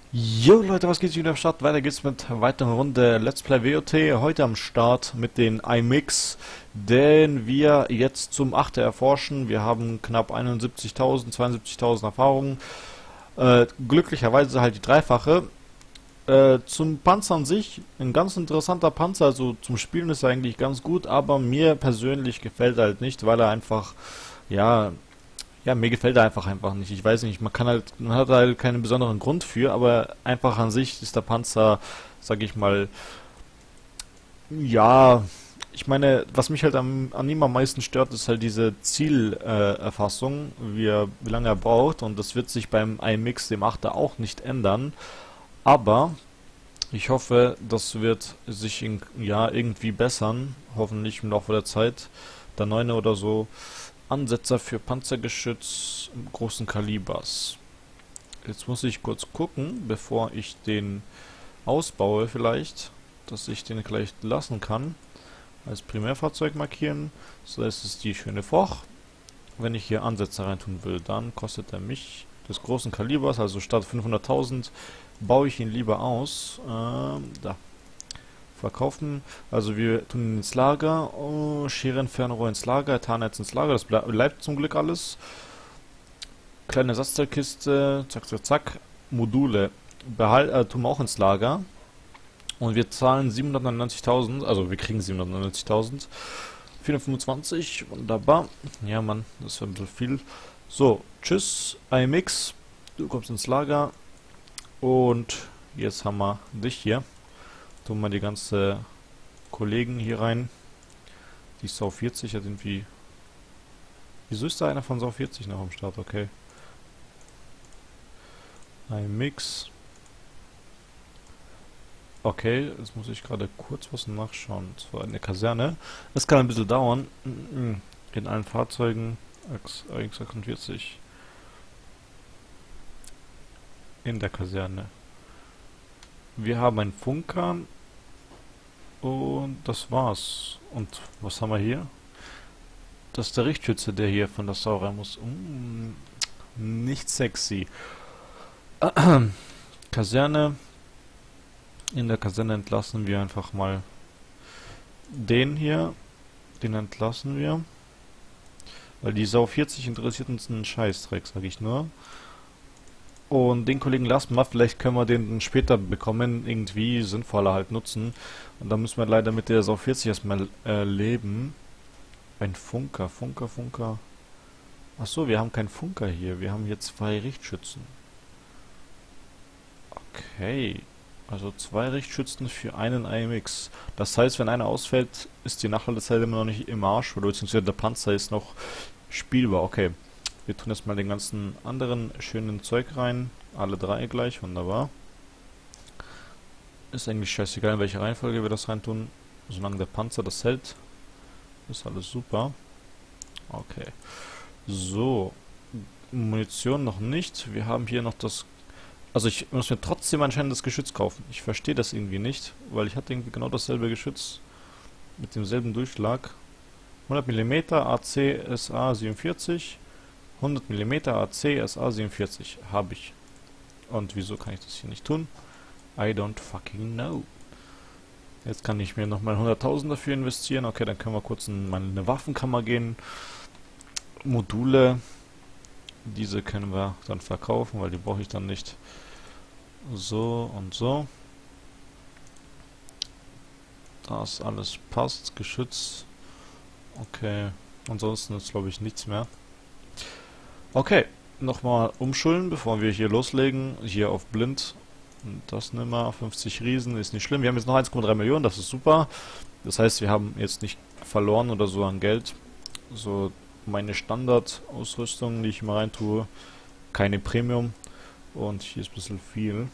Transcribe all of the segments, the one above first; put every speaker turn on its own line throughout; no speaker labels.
Jo Leute, was geht hier in der Stadt? Weiter geht's mit einer weiteren Runde Let's Play WoT. Heute am Start mit den iMix, den wir jetzt zum 8. erforschen. Wir haben knapp 71.000, 72.000 Erfahrungen. Glücklicherweise halt die dreifache. Zum Panzer an sich, ein ganz interessanter Panzer, also zum Spielen ist er eigentlich ganz gut, aber mir persönlich gefällt er halt nicht, weil er einfach, ja, mir gefällt er einfach nicht. Ich weiß nicht, man hat halt keinen besonderen Grund für, aber einfach an sich ist der Panzer, sag ich mal, ja, ich meine, was mich halt an ihm am meisten stört, ist halt diese Zielerfassung, wie lange er braucht, und das wird sich beim iMix dem 8. auch nicht ändern, aber ich hoffe, das wird sich irgendwie bessern, hoffentlich im Laufe der Zeit, der 9. oder so. Ansetzer für Panzergeschütz großen Kalibers. Jetzt muss ich kurz gucken, bevor ich den ausbaue vielleicht, dass ich den gleich lassen kann. Als Primärfahrzeug markieren. So, das ist die schöne Foch. Wenn ich hier Ansätze reintun will, dann kostet er mich des großen Kalibers, also statt 500.000 baue ich ihn lieber aus. Da. Verkaufen, also wir tun ihn ins Lager, Scherenfernrohr ins Lager, Tarnnetz ins Lager, das bleibt zum Glück alles. Kleine Ersatzteilkiste, zack, zack, zack. Module tun wir auch ins Lager. Und wir zahlen 799.000, also wir kriegen 799.000. 425, wunderbar. Ja, Mann, das wäre ein bisschen viel. So, tschüss, iMix, du kommst ins Lager. Und jetzt haben wir dich hier. Tun wir die ganze Kollegen hier rein. Die Sau 40 hat irgendwie... Wieso ist da einer von Sau 40 noch am Start? Okay. Ein Mix. Okay, jetzt muss ich gerade kurz was nachschauen. Das war eine Kaserne. Das kann ein bisschen dauern. In allen Fahrzeugen. AX48. In der Kaserne. Wir haben einen Funker. Und das war's. Und was haben wir hier? Das ist der Richtschütze, der hier von der Sau rein muss. Nicht sexy. Kaserne. In der Kaserne entlassen wir einfach mal den hier. Den entlassen wir. Weil die Sau 40 interessiert uns einen Scheißdreck, sag ich nur. Und den Kollegen lassen wir, vielleicht können wir den dann später bekommen, irgendwie sinnvoller halt nutzen. Und da müssen wir leider mit der Sau 40 erstmal leben. Ein Funker. Achso, wir haben keinen Funker hier, wir haben hier 2 Richtschützen. Okay, also 2 Richtschützen für einen iMix. Das heißt, wenn einer ausfällt, ist die Nachladezeit immer noch nicht im Arsch, oder beziehungsweise der Panzer ist noch spielbar. Okay. Wir tun jetzt mal den ganzen anderen schönen Zeug rein. Alle 3 gleich, wunderbar. Ist eigentlich scheißegal, in welcher Reihenfolge wir das reintun. Solange der Panzer das hält, ist alles super. Okay. So. Munition noch nicht. Wir haben hier noch das... Also ich muss mir trotzdem anscheinend das Geschütz kaufen. Ich verstehe das irgendwie nicht, weil ich hatte irgendwie genau dasselbe Geschütz mit demselben Durchschlag. 100 mm AC SA 47. 100 mm AC SA 47 habe ich. Und wieso kann ich das hier nicht tun? I don't fucking know. Jetzt kann ich mir nochmal 100.000 dafür investieren. Okay, dann können wir kurz in meine Waffenkammer gehen. Module. Diese können wir dann verkaufen, weil die brauche ich dann nicht. So und so. Das alles passt. Geschütz. Okay. Ansonsten ist glaube ich nichts mehr. Okay, nochmal umschulen, bevor wir hier loslegen. Hier auf blind. Das nehmen wir. 50 Riesen, ist nicht schlimm. Wir haben jetzt noch 1,3 Millionen, das ist super. Das heißt, wir haben jetzt nicht verloren oder so an Geld. So meine Standardausrüstung, die ich immer rein tue. Keine Premium. Und hier ist ein bisschen viel.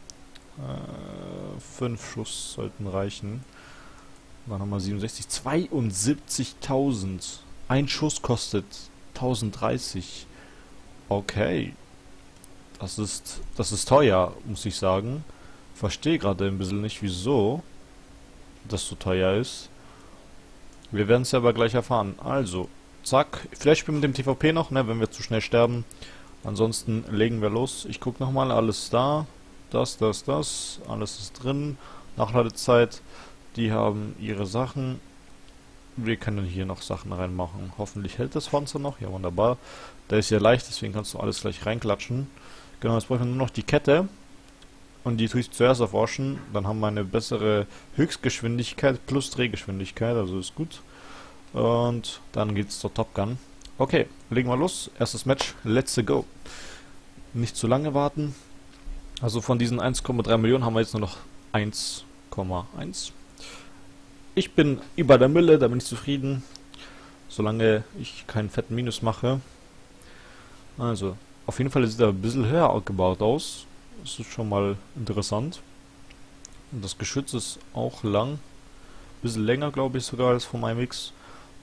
5 Schuss sollten reichen. Dann haben wir 67. 72.000. Ein Schuss kostet 1030. Okay. Das ist teuer, muss ich sagen. Verstehe gerade ein bisschen nicht, wieso das so teuer ist. Wir werden es ja aber gleich erfahren. Also, zack. Vielleicht spielen wir mit dem TVP noch, ne, wenn wir zu schnell sterben. Ansonsten legen wir los. Ich gucke nochmal, alles da. das. Alles ist drin. Nachladezeit. Die haben ihre Sachen. Wir können hier noch Sachen reinmachen. Hoffentlich hält das Panzer noch. Ja, wunderbar. Der ist ja leicht, deswegen kannst du alles gleich reinklatschen. Genau, jetzt brauchen wir nur noch die Kette. Und die tue ich zuerst erforschen. Dann haben wir eine bessere Höchstgeschwindigkeit plus Drehgeschwindigkeit. Also ist gut. Und dann geht's zur Top Gun. Okay, legen wir los. Erstes Match. Let's go. Nicht zu lange warten. Also von diesen 1,3 Millionen haben wir jetzt nur noch 1,1. Ich bin über der Mülle, da bin ich zufrieden. Solange ich keinen fetten Minus mache. Also, auf jeden Fall sieht er ein bisschen höher gebaut aus. Das ist schon mal interessant. Und das Geschütz ist auch lang. Ein bisschen länger, glaube ich, sogar als vom IMX.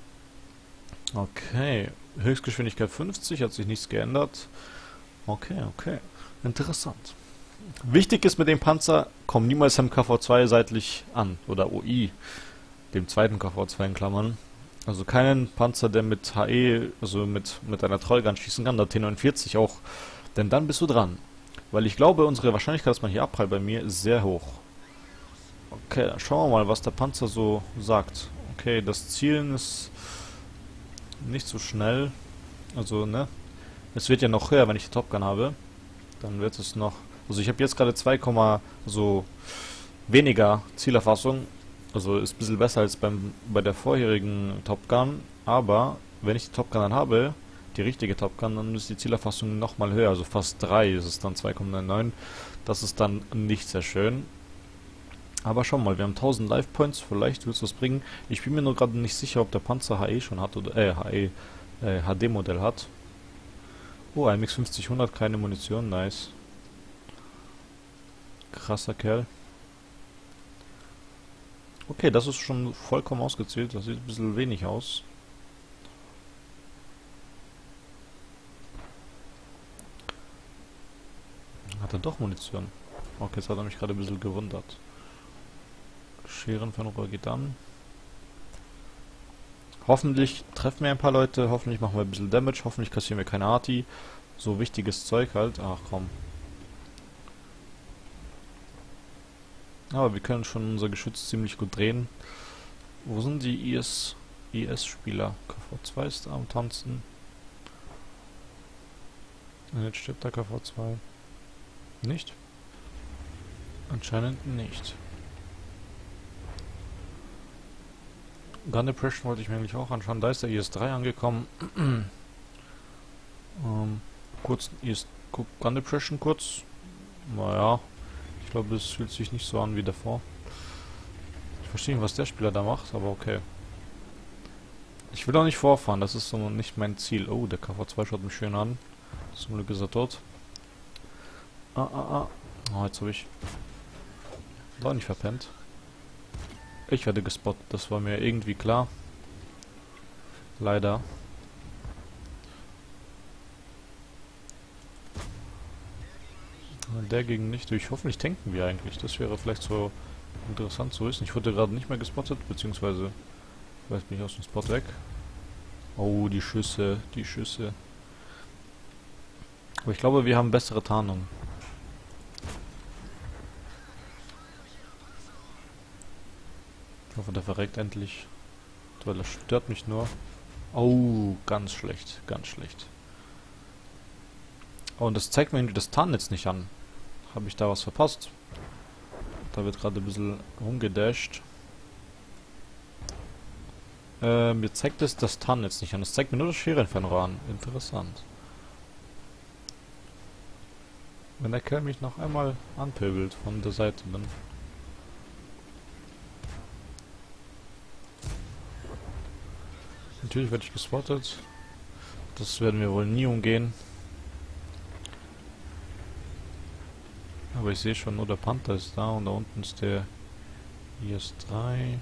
Okay, Höchstgeschwindigkeit 50, hat sich nichts geändert. Okay. Interessant. Wichtig ist mit dem Panzer, komm niemals am KV2 seitlich an. Oder OI, dem zweiten KV2 in Klammern. Also keinen Panzer, der mit HE, also mit einer Trollgun schießen kann, der T49 auch. Denn dann bist du dran. Weil ich glaube, unsere Wahrscheinlichkeit, dass man hier abprallt bei mir, ist sehr hoch. Okay, dann schauen wir mal, was der Panzer so sagt. Okay, das Zielen ist nicht so schnell. Also, ne? Es wird ja noch höher, wenn ich die Top Gun habe. Dann wird es noch... Also ich habe jetzt gerade 2, so weniger Zielerfassung. Also ist ein bisschen besser als bei der vorherigen Top Gun. Aber wenn ich die Top Gun dann habe, die richtige Top Gun, dann ist die Zielerfassung nochmal höher. Also fast 3 ist es dann 2,99. Das ist dann nicht sehr schön. Aber schau mal, wir haben 1000 Life Points. Vielleicht wird es was bringen. Ich bin mir nur gerade nicht sicher, ob der Panzer HE schon hat oder HD-Modell hat. Oh, ein MX 50-100, keine Munition, nice. Krasser Kerl. Okay, das ist schon vollkommen ausgezählt. Das sieht ein bisschen wenig aus. Hat er doch Munition? Okay, jetzt hat er mich gerade ein bisschen gewundert. Scherenfernrohr geht an. Hoffentlich treffen wir ein paar Leute, hoffentlich machen wir ein bisschen Damage, hoffentlich kassieren wir keine Arti. So wichtiges Zeug halt. Ach komm. Aber wir können schon unser Geschütz ziemlich gut drehen. Wo sind die IS-Spieler? KV2 ist da am Tanzen. Jetzt stirbt der KV2. Nicht? Anscheinend nicht. Gun Depression wollte ich mir eigentlich auch anschauen. Da ist der IS-3 angekommen. Kurz Gun Depression kurz. Naja. Ich glaube, es fühlt sich nicht so an wie davor. Ich verstehe nicht, was der Spieler da macht, aber okay. Ich will auch nicht vorfahren, das ist so nicht mein Ziel. Oh, der KV2 schaut mich schön an. Zum Glück ist er tot. Oh, jetzt habe ich doch nicht verpennt. Ich werde gespottet, das war mir irgendwie klar. Leider. Der ging nicht durch. Hoffentlich tanken wir eigentlich. Das wäre vielleicht so interessant zu wissen. Ich wurde gerade nicht mehr gespottet, beziehungsweise weiß bin ich aus dem Spot weg. Oh, die Schüsse, die Schüsse. Aber ich glaube, wir haben bessere Tarnung. Ich hoffe, der verreckt endlich. Weil das stört mich nur. Oh, ganz schlecht, ganz schlecht. Oh, und das zeigt mir irgendwie das Tarnnetz nicht an. Habe ich da was verpasst? Da wird gerade ein bisschen rumgedasht. Mir zeigt es das Tarnnetz nicht an. Es zeigt mir nur das Scherenfernrohr an. Interessant. Wenn der Kerl mich noch einmal anpöbelt von der Seite, dann... Natürlich werde ich gespottet. Das werden wir wohl nie umgehen. Aber ich sehe schon, nur der Panther ist da und da unten ist der IS-3.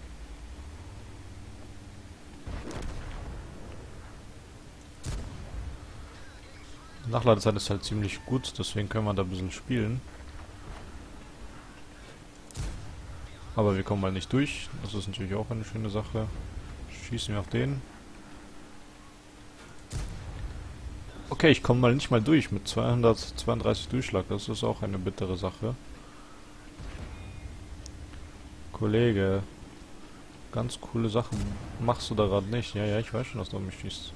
Nachladezeit ist halt ziemlich gut, deswegen können wir da ein bisschen spielen. Aber wir kommen mal nicht durch, das ist natürlich auch eine schöne Sache. Schießen wir auf den. Okay, ich komme mal nicht mal durch mit 232 Durchschlag. Das ist auch eine bittere Sache. Kollege, ganz coole Sachen machst du da gerade nicht. Ja, ja, ich weiß schon, dass du mich schießt.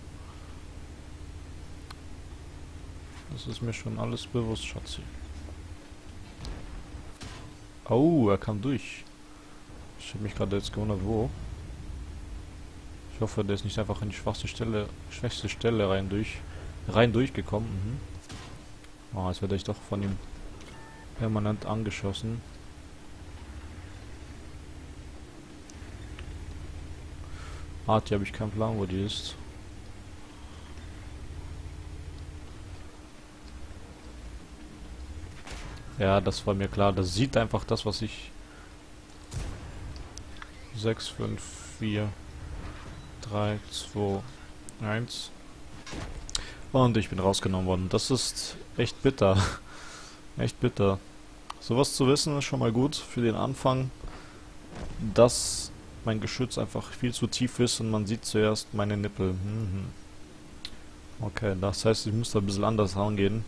Das ist mir schon alles bewusst, Schatzi. Oh, er kam durch. Ich habe mich gerade jetzt gewundert, wo. Ich hoffe, der ist nicht einfach in die schwächste Stelle rein durchgekommen. Mhm. Oh, jetzt werde ich doch von ihm permanent angeschossen. Die habe ich keinen Plan, wo die ist. Ja, das war mir klar. Das sieht einfach das, was ich... 6, 5, 4, 3, 2, 1. Und ich bin rausgenommen worden. Das ist echt bitter. Echt bitter. Sowas zu wissen ist schon mal gut für den Anfang, dass mein Geschütz einfach viel zu tief ist und man sieht zuerst meine Nippel. Okay, das heißt, ich muss da ein bisschen anders rangehen.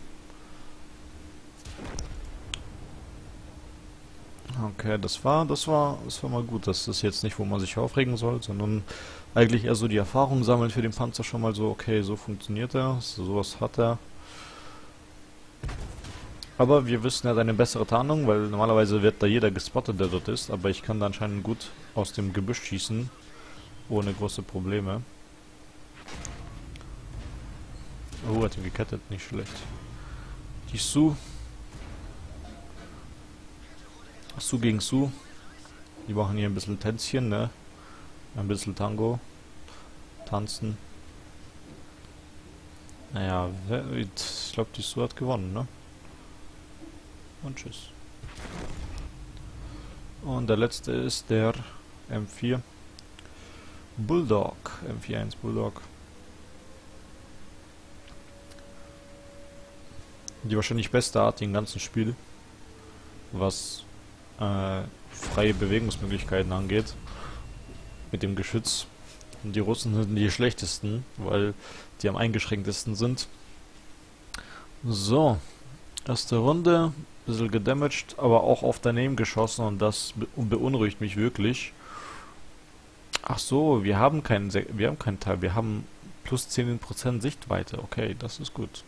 Okay, das war mal gut. Das ist jetzt nicht, wo man sich aufregen soll, sondern eigentlich eher so die Erfahrung sammeln für den Panzer schon mal so, okay, so funktioniert er, sowas hat er. Aber wir wissen, er hat eine bessere Tarnung, weil normalerweise wird da jeder gespottet, der dort ist, aber ich kann da anscheinend gut aus dem Gebüsch schießen, ohne große Probleme. Oh, hat ihn gekettet, nicht schlecht. Die Su. Su gegen Su. Die machen hier ein bisschen Tänzchen, ne? Ein bisschen Tango. Tanzen. Naja, ich glaube, die Su hat gewonnen, ne? Und tschüss. Und der letzte ist der M4 Bulldog. M41 Bulldog. Die wahrscheinlich beste Art im ganzen Spiel, was freie Bewegungsmöglichkeiten angeht. Mit dem Geschütz. Und die Russen sind die schlechtesten, weil die am eingeschränktesten sind. So. Erste Runde. Bisschen gedamaged, aber auch auf daneben geschossen und das beunruhigt mich wirklich. Ach so, wir haben keinen Teil. Wir haben plus 10% Sichtweite. Okay, das ist gut.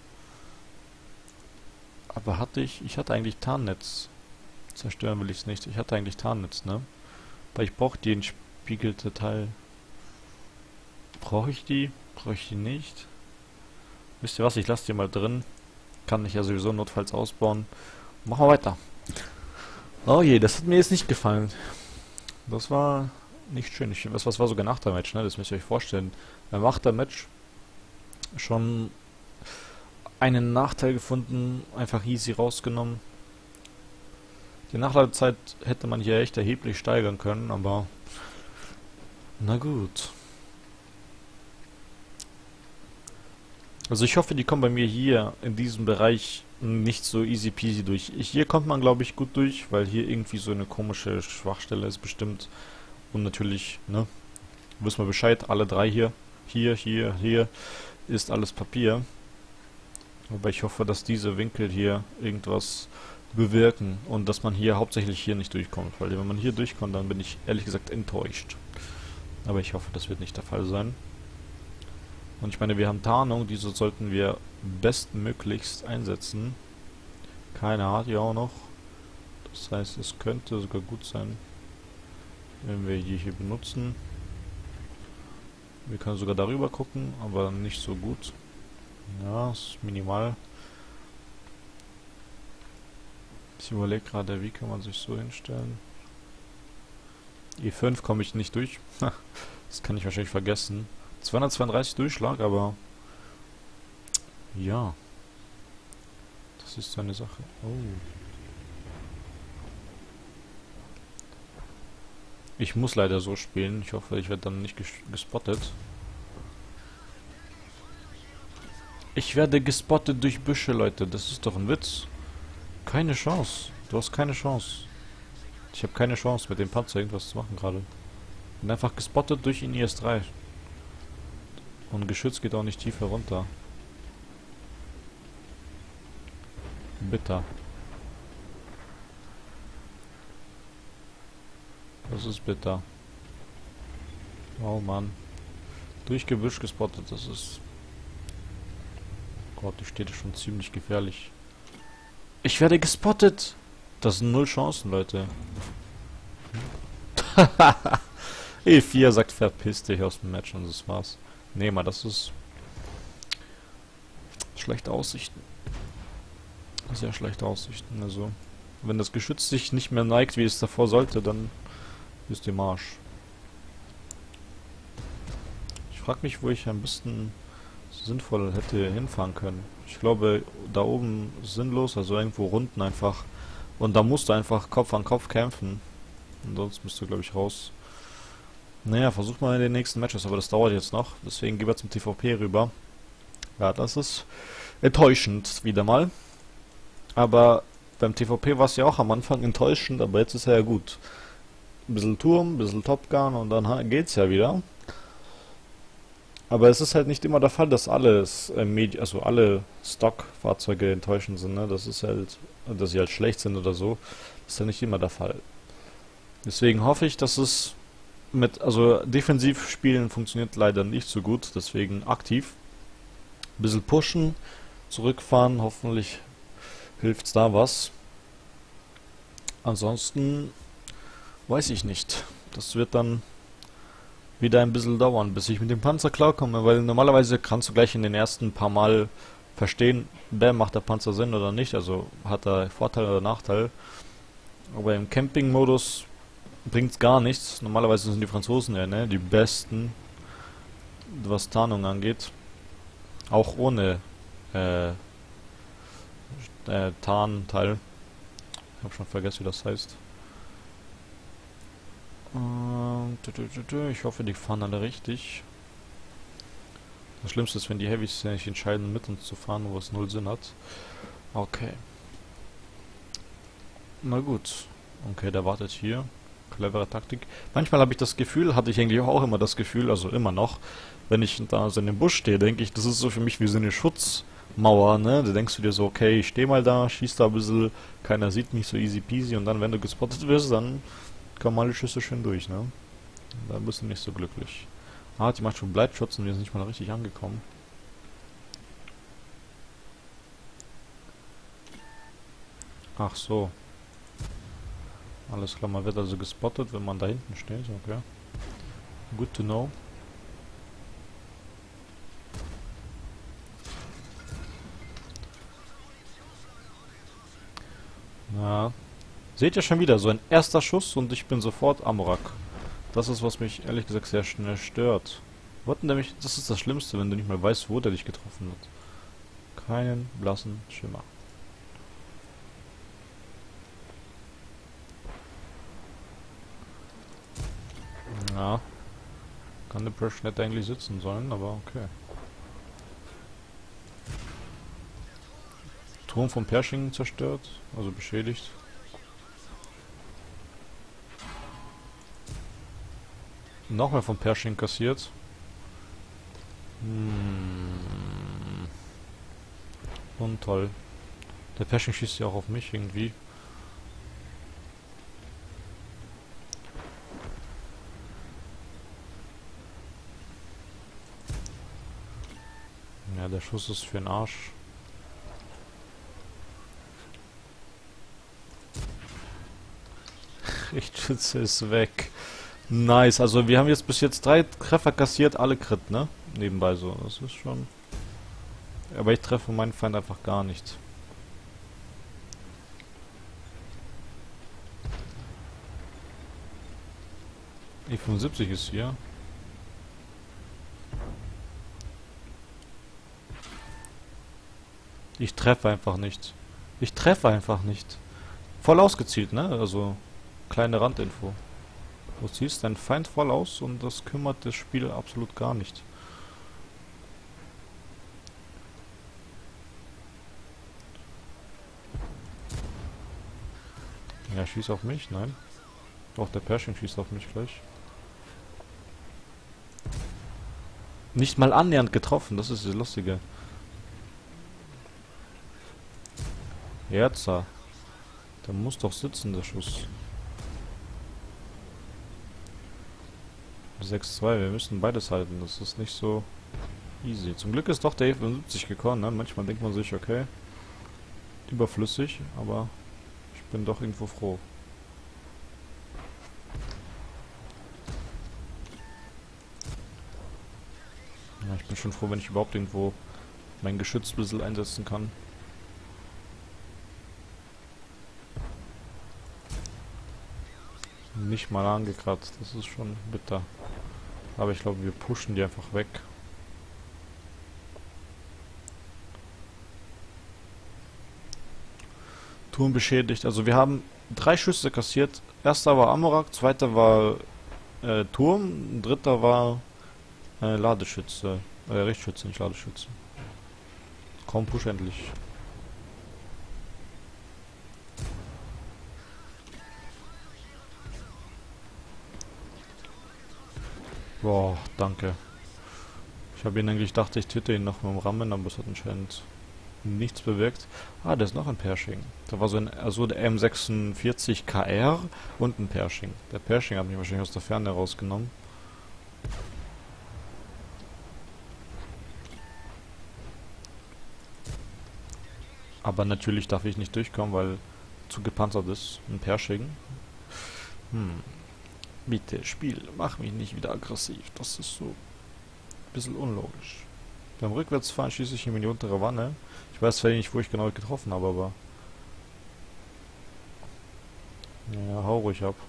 Aber ich hatte eigentlich Tarnnetz. Zerstören will ich es nicht. Ich hatte eigentlich Tarnnetz, ne? Weil ich brauche die entspiegelte Teil. Brauche ich die? Brauche ich die nicht? Wisst ihr was? Ich lasse die mal drin. Kann ich ja sowieso notfalls ausbauen. Machen wir weiter. Oh je, das hat mir jetzt nicht gefallen. Das war nicht schön. Das war sogar nach der Match, ne? Das müsst ihr euch vorstellen. Beim Match schon einen Nachteil gefunden, einfach easy rausgenommen. Die Nachladezeit hätte man hier echt erheblich steigern können, aber na gut. Also ich hoffe, die kommen bei mir hier in diesem Bereich nicht so easy peasy durch. Hier kommt man, glaube ich, gut durch, weil hier irgendwie so eine komische Schwachstelle ist bestimmt. Und natürlich, ne, wissen wir Bescheid, alle drei hier, hier, ist alles Papier. Aber ich hoffe, dass diese Winkel hier irgendwas bewirken und dass man hier hauptsächlich hier nicht durchkommt. Weil wenn man hier durchkommt, dann bin ich ehrlich gesagt enttäuscht. Aber ich hoffe, das wird nicht der Fall sein. Und ich meine, wir haben Tarnung, diese sollten wir bestmöglichst einsetzen. Keine hat die auch noch. Das heißt, es könnte sogar gut sein, wenn wir die hier benutzen. Wir können sogar darüber gucken, aber nicht so gut. Ja, ist minimal. Ich überlege gerade, wie kann man sich so hinstellen. E5 komme ich nicht durch. Das kann ich wahrscheinlich vergessen. 232 Durchschlag, aber ja, das ist so eine Sache. Oh. Ich muss leider so spielen. Ich hoffe, ich werde dann nicht gespottet. Ich werde gespottet durch Büsche, Leute. Das ist doch ein Witz. Keine Chance. Du hast keine Chance. Ich habe keine Chance, mit dem Panzer irgendwas zu machen gerade. Bin einfach gespottet durch ihn IS-3. Und Geschütz geht auch nicht tiefer runter. Bitter. Das ist bitter. Oh Mann. Durch Gebüsch gespottet, das ist... Gott, die steht schon ziemlich gefährlich. Ich werde gespottet! Das sind 0 Chancen, Leute. E4 sagt, verpiss dich aus dem Match und das war's. Nee, mal, das ist... schlechte Aussichten. Sehr schlechte Aussichten, also... Wenn das Geschütz sich nicht mehr neigt, wie es davor sollte, dann ist die Marsch. Ich frage mich, wo ich ein bisschen sinnvoll hätte hinfahren können. Ich glaube, da oben ist sinnlos, also irgendwo unten einfach. Und da musst du einfach Kopf an Kopf kämpfen. Und sonst müsst du, glaube ich, raus. Naja, versuch mal in den nächsten Matches, aber das dauert jetzt noch. Deswegen gehen wir zum TVP rüber. Ja, das ist enttäuschend, wieder mal. Aber beim TVP war es ja auch am Anfang enttäuschend, aber jetzt ist er ja gut. Ein bisschen Turm, ein bisschen Top Gun und dann geht's ja wieder. Aber es ist halt nicht immer der Fall, dass alles also alle Stock-Fahrzeuge enttäuschend sind, ne? Das ist halt, dass sie halt schlecht sind oder so. Das ist ja nicht immer der Fall. Deswegen hoffe ich, dass es also defensiv spielen funktioniert leider nicht so gut, deswegen aktiv. Ein bisschen pushen, zurückfahren, hoffentlich hilft's da was. Ansonsten weiß ich nicht. Das wird dann wieder ein bisschen dauern, bis ich mit dem Panzer klarkomme, weil normalerweise kannst du gleich in den ersten paar Mal verstehen, macht der Panzer Sinn oder nicht, also hat er Vorteil oder Nachteil. Aber im Camping-Modus bringt's gar nichts. Normalerweise sind die Franzosen ja, ne, die besten, was Tarnung angeht. Auch ohne Tarnteil. Ich habe schon vergessen, wie das heißt. Ich hoffe, die fahren alle richtig. Das Schlimmste ist, wenn die Heavys sich entscheiden, mit uns zu fahren, wo es null Sinn hat. Okay. Na gut. Okay, der wartet hier. Clevere Taktik. Manchmal habe ich das Gefühl, hatte ich eigentlich auch immer das Gefühl, also immer noch, wenn ich da so in dem Busch stehe, denke ich, das ist so für mich wie so eine Schutzmauer, ne? Da denkst du dir so, okay, ich stehe mal da, schieß da ein bisschen, keiner sieht mich, so easy peasy, und dann, wenn du gespottet wirst, dann kommen alle Schüsse schön durch, ne? Da bist du nicht so glücklich. Ah, die macht schon Bleitschutz und wir sind nicht mal richtig angekommen. Ach so. Alles klar, man wird also gespottet, wenn man da hinten steht, okay. Good to know. Ja. Seht ihr schon wieder, so ein erster Schuss und ich bin sofort Amorak. Das ist, was mich ehrlich gesagt sehr schnell stört. Nämlich, das ist das Schlimmste, wenn du nicht mal weißt, wo der dich getroffen hat. Keinen blassen Schimmer. Ja. Kann der Brush nicht eigentlich sitzen sollen, aber okay. Turm von Pershing zerstört, also beschädigt. Nochmal von Pershing kassiert. Und toll. Der Pershing schießt ja auch auf mich irgendwie. Ja, der Schuss ist für den Arsch. Richtschütze ist weg. Nice, also wir haben jetzt bis jetzt 3 Treffer kassiert, alle Crit, ne? Nebenbei so, das ist schon... Aber ich treffe meinen Feind einfach gar nicht. E75 ist hier. Ich treffe einfach nicht. Ich treffe einfach nicht. Voll ausgezielt, ne? Also, kleine Randinfo. Du ziehst deinen Feind voll aus und das kümmert das Spiel absolut gar nicht. Ja, schießt auf mich, nein. Doch, der Pershing schießt auf mich gleich. Nicht mal annähernd getroffen, das ist das Lustige. Jetzt, der muss doch sitzen, der Schuss. 6-2, wir müssen beides halten, das ist nicht so easy. Zum Glück ist doch der E75 gekommen, ne? Manchmal denkt man sich, okay, überflüssig, aber ich bin doch irgendwo froh. Ja, ich bin schon froh, wenn ich überhaupt irgendwo mein Geschütz ein bisschen einsetzen kann. Nicht mal angekratzt, das ist schon bitter. Aber ich glaube, wir pushen die einfach weg. Turm beschädigt. Also wir haben 3 Schüsse kassiert. Erster war Amorak, zweiter war Turm, dritter war Ladeschütze. Richtschütze, nicht Ladeschütze. Kaum push endlich. Boah, danke. Ich habe ihn eigentlich gedacht, ich titte ihn noch mit dem Rammen, aber es hat anscheinend nichts bewirkt. Ah, da ist noch ein Pershing. Da war so ein, also der M46 KR und ein Pershing. Der Pershing hat mich wahrscheinlich aus der Ferne rausgenommen. Aber natürlich darf ich nicht durchkommen, weil zu gepanzert ist. Ein Pershing. Bitte, Spiel, mach mich nicht wieder aggressiv. Das ist so ein bisschen unlogisch. Beim Rückwärtsfahren schieße ich ihm in die untere Wanne. Ich weiß zwar nicht, wo ich genau getroffen habe, aber... Ja, hau ruhig ab.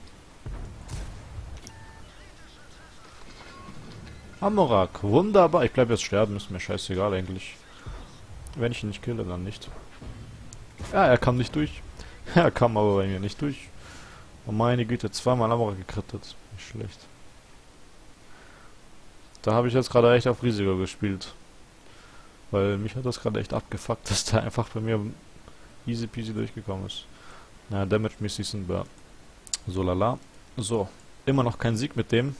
Amorak, wunderbar. Ich bleibe jetzt sterben, ist mir scheißegal eigentlich. Wenn ich ihn nicht kille, dann nicht. Ja, er kam nicht durch. Er kam aber bei mir nicht durch. Oh meine Güte, zweimal Amorak gekrittet. Nicht schlecht. Da habe ich jetzt gerade echt auf Risiko gespielt. Weil mich hat das gerade echt abgefuckt, dass der einfach bei mir easy peasy durchgekommen ist. Na, damage-mäßig sind wir so lala. So, immer noch kein Sieg mit dem.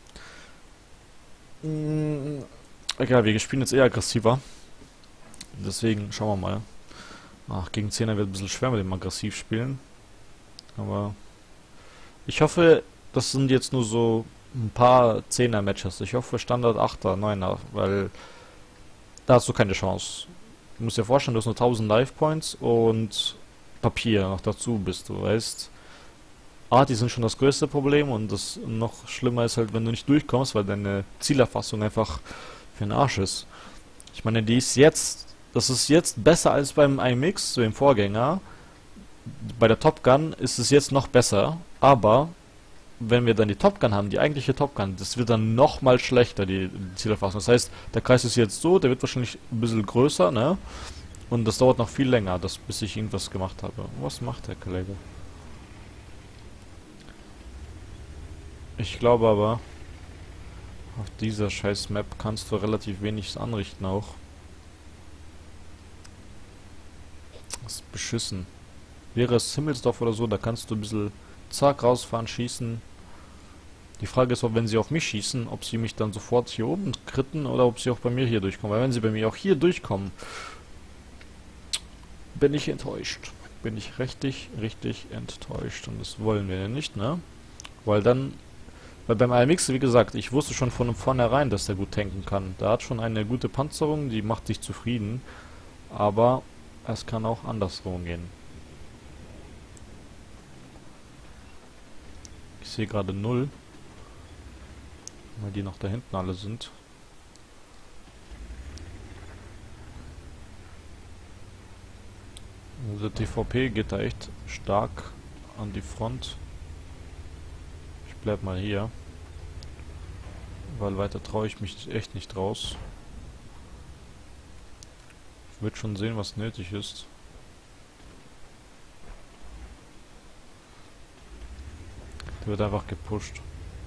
Egal, wir spielen jetzt eher aggressiver. Deswegen schauen wir mal. Ach, gegen 10er wird ein bisschen schwer mit dem aggressiv spielen. Aber ich hoffe, das sind jetzt nur so ein paar 10er-Matches. Ich hoffe Standard 8er, 9er, weil da hast du keine Chance. Du musst dir vorstellen, du hast nur 1000 Life-Points und Papier noch dazu bist, du weißt. Die sind schon das größte Problem und das noch schlimmer ist halt, wenn du nicht durchkommst, weil deine Zielerfassung einfach für den Arsch ist. Ich meine, die ist jetzt, das ist jetzt besser als beim IMX, so dem Vorgänger. Bei der Top Gun ist es jetzt noch besser, aber wenn wir dann die Top Gun haben, die eigentliche Top Gun, das wird dann nochmal schlechter, die Zielerfassung. Das heißt, der Kreis ist jetzt so, der wird wahrscheinlich ein bisschen größer, ne? Und das dauert noch viel länger, bis ich irgendwas gemacht habe. Was macht der Kollege? Ich glaube aber, auf dieser scheiß Map kannst du relativ wenig anrichten auch. Das ist beschissen. Wäre es Himmelsdorf oder so, da kannst du ein bisschen zack rausfahren, schießen. Die Frage ist auch, wenn sie auf mich schießen, ob sie mich dann sofort hier oben kritten oder ob sie auch bei mir hier durchkommen. Weil wenn sie bei mir auch hier durchkommen, bin ich enttäuscht. Bin ich richtig, richtig enttäuscht. Und das wollen wir ja nicht, ne? Weil dann... Weil beim AMX, wie gesagt, ich wusste schon von vornherein, dass der gut tanken kann. Der hat schon eine gute Panzerung, die macht sich zufrieden. Aber es kann auch andersrum gehen. Ich sehe gerade 0. Weil die noch da hinten alle sind. Also der TVP geht da echt stark an die Front. Ich bleib mal hier. Weil weiter traue ich mich echt nicht raus. Ich würde schon sehen, was nötig ist. Der wird einfach gepusht.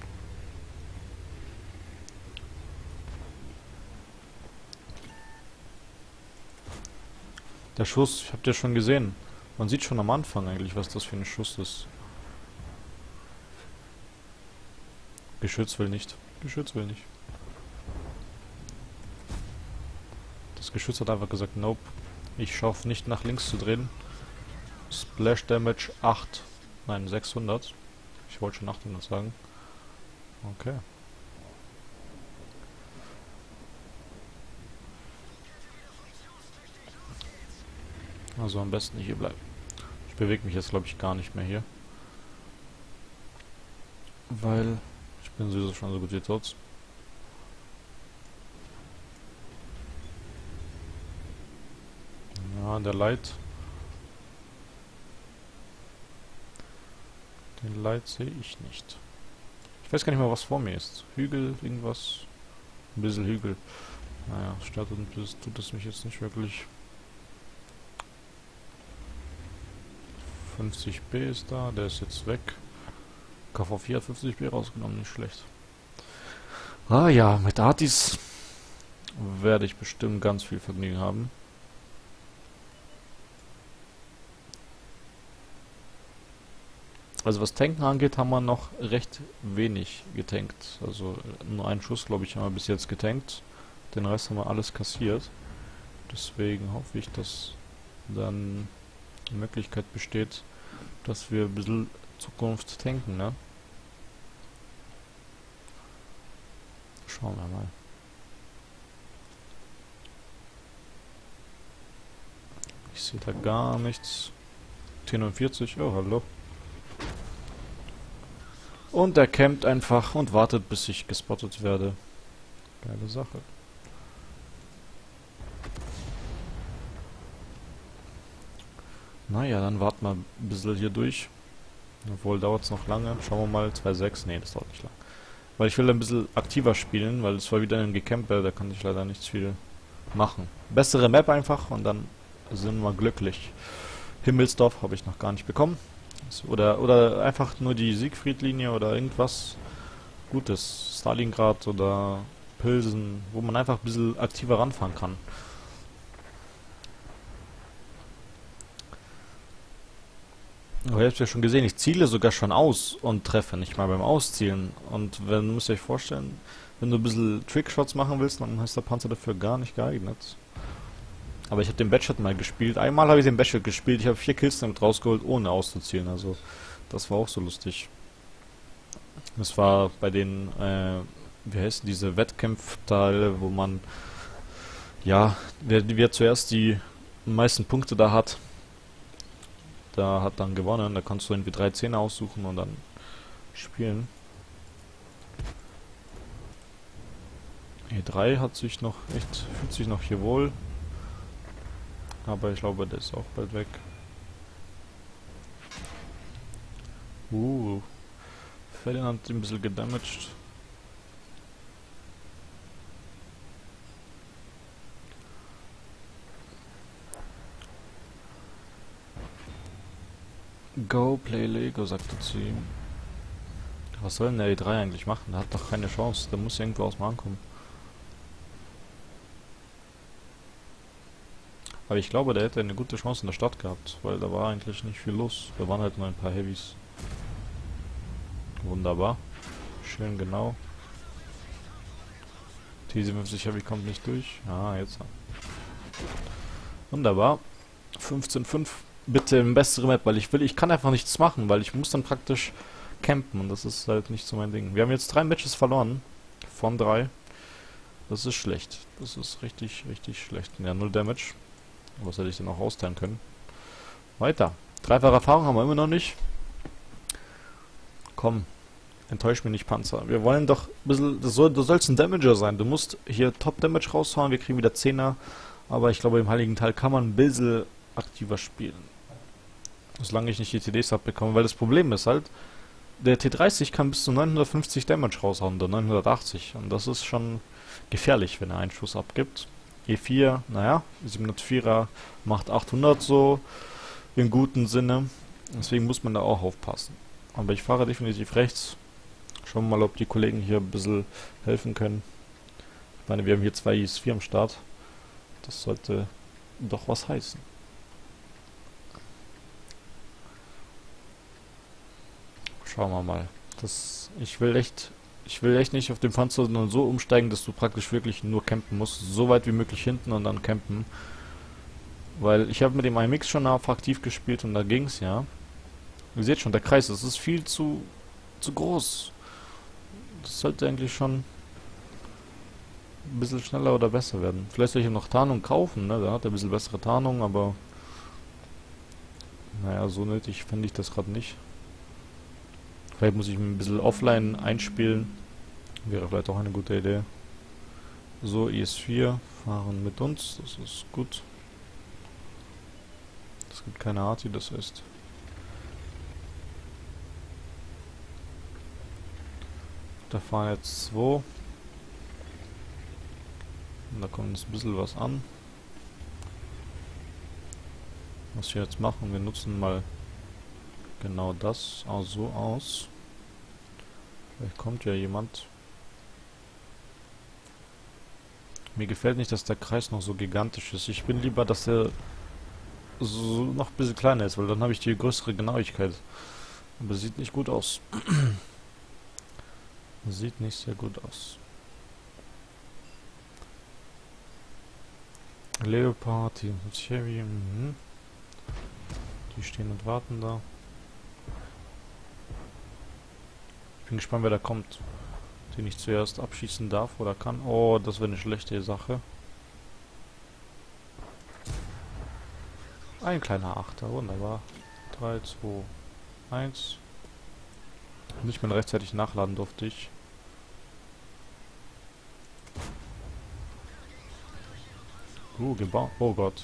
Der Schuss, ich hab ja schon gesehen. Man sieht schon am Anfang eigentlich, was das für ein Schuss ist. Geschütz will nicht. Geschütz will nicht. Das Geschütz hat einfach gesagt, nope. Ich schaff nicht nach links zu drehen. Splash Damage 8. Nein, 600. Ich wollte schon 800 sagen. Okay. Also am besten hier bleiben. Ich bewege mich jetzt, glaube ich, gar nicht mehr hier. Weil ich bin sowieso schon so gut wie tot. Ja, der Light. Den Light sehe ich nicht. Ich weiß gar nicht mal, was vor mir ist. Hügel, irgendwas. Ein bisschen Hügel. Naja, stört und tut es mich jetzt nicht wirklich. 50B ist da, der ist jetzt weg. KV4 hat 50B rausgenommen, nicht schlecht. Ah ja, mit Artis werde ich bestimmt ganz viel Vergnügen haben. Also was Tanken angeht, haben wir noch recht wenig getankt. Also nur einen Schuss, glaube ich, haben wir bis jetzt getankt. Den Rest haben wir alles kassiert. Deswegen hoffe ich, dass dann die Möglichkeit besteht, dass wir ein bisschen Zukunft tanken, ne? Schauen wir mal. Ich sehe da gar nichts. T49, oh hallo. Und er campt einfach und wartet, bis ich gespottet werde. Geile Sache. Naja, dann warten wir ein bisschen hier durch. Obwohl, dauert es noch lange. Schauen wir mal, 2,6. Ne, das dauert nicht lang. Weil ich will ein bisschen aktiver spielen, weil es war wieder ein Gecamper, da kann ich leider nicht viel machen. Bessere Map einfach und dann sind wir glücklich. Himmelsdorf habe ich noch gar nicht bekommen. Oder einfach nur die Siegfried-Linie oder irgendwas Gutes. Stalingrad oder Pilsen, wo man einfach ein bisschen aktiver ranfahren kann. Aber ihr habt ja schon gesehen, ich ziele sogar schon aus und treffe nicht mal beim Auszielen. Und wenn, müsst ihr euch vorstellen, wenn du ein bisschen Trickshots machen willst, dann ist der Panzer dafür gar nicht geeignet. Aber ich habe den Batshot mal gespielt. Einmal habe ich den Batshot gespielt, ich habe 4 Kills damit rausgeholt, ohne auszuzielen. Also, das war auch so lustig. Das war bei den, wie heißen diese Wettkampfteile, wo man, ja, wer zuerst die meisten Punkte da hat, da hat dann gewonnen. Da kannst du irgendwie 3 Zehner aussuchen und dann spielen. E3 hat sich noch echt, fühlt sich noch hier wohl. Aber ich glaube, der ist auch bald weg. Ferdinand ein bisschen gedamaged. Go play Lego, sagte zu ihm. Was soll denn der E3 eigentlich machen? Der hat doch keine Chance. Der muss irgendwo aus dem ankommen. Aber ich glaube, der hätte eine gute Chance in der Stadt gehabt, weil da war eigentlich nicht viel los. Da waren halt nur ein paar Heavys. Wunderbar. Schön genau. T57 Heavy kommt nicht durch. Ah, jetzt. Wunderbar. 15,5. Bitte eine bessere Map, weil ich kann einfach nichts machen, weil ich muss dann praktisch campen und das ist halt nicht so mein Ding. Wir haben jetzt 3 Matches verloren. Von 3. Das ist schlecht. Das ist richtig, richtig schlecht. Ja, 0 Damage. Was hätte ich denn auch austeilen können? Weiter. Dreifache Erfahrung haben wir immer noch nicht. Komm. Enttäusch mich nicht, Panzer. Wir wollen doch ein bisschen... Du sollst ein Damager sein. Du musst hier Top Damage raushauen. Wir kriegen wieder 10er. Aber ich glaube, im Heiligen Teil kann man ein bisschen aktiver spielen. Solange ich nicht die TDs abbekomme. Weil das Problem ist halt, der T30 kann bis zu 950 Damage raushauen. Oder 980. Und das ist schon gefährlich, wenn er einen Schuss abgibt. E4, naja, 704er macht 800 so, im guten Sinne. Deswegen muss man da auch aufpassen. Aber ich fahre definitiv rechts. Schauen wir mal, ob die Kollegen hier ein bisschen helfen können. Ich meine, wir haben hier 2 IS-4 am Start. Das sollte doch was heißen. Schauen wir mal. Ich will echt nicht auf den Panzer nur so umsteigen, dass du praktisch wirklich nur campen musst. So weit wie möglich hinten und dann campen. Weil ich habe mit dem IMX schon auf aktiv gespielt und da ging's ja. Ihr seht schon, der Kreis, das ist viel zu groß. Das sollte eigentlich schon ein bisschen schneller oder besser werden. Vielleicht soll ich ihm noch Tarnung kaufen, ne? Da hat er ein bisschen bessere Tarnung, aber naja, so nötig finde ich das gerade nicht. Vielleicht muss ich ein bisschen offline einspielen. Wäre vielleicht auch eine gute Idee. So, IS-4 fahren mit uns, das ist gut. Es gibt keine Arti, das heißt. Da fahren jetzt 2. Und da kommt uns ein bisschen was an. Was wir jetzt machen, wir nutzen mal genau das auch so aus. Vielleicht kommt ja jemand. Mir gefällt nicht, dass der Kreis noch so gigantisch ist. Ich bin lieber, dass er so noch ein bisschen kleiner ist, weil dann habe ich die größere Genauigkeit. Aber sieht nicht gut aus. Sieht nicht sehr gut aus. Leopard, die Chevy, die stehen und warten da. Ich bin gespannt, wer da kommt. Den ich zuerst abschießen darf oder kann. Oh, das wäre eine schlechte Sache. Ein kleiner Achter, wunderbar. 3, 2, 1. Nicht mehr rechtzeitig nachladen durfte ich. Gebaut. Oh Gott.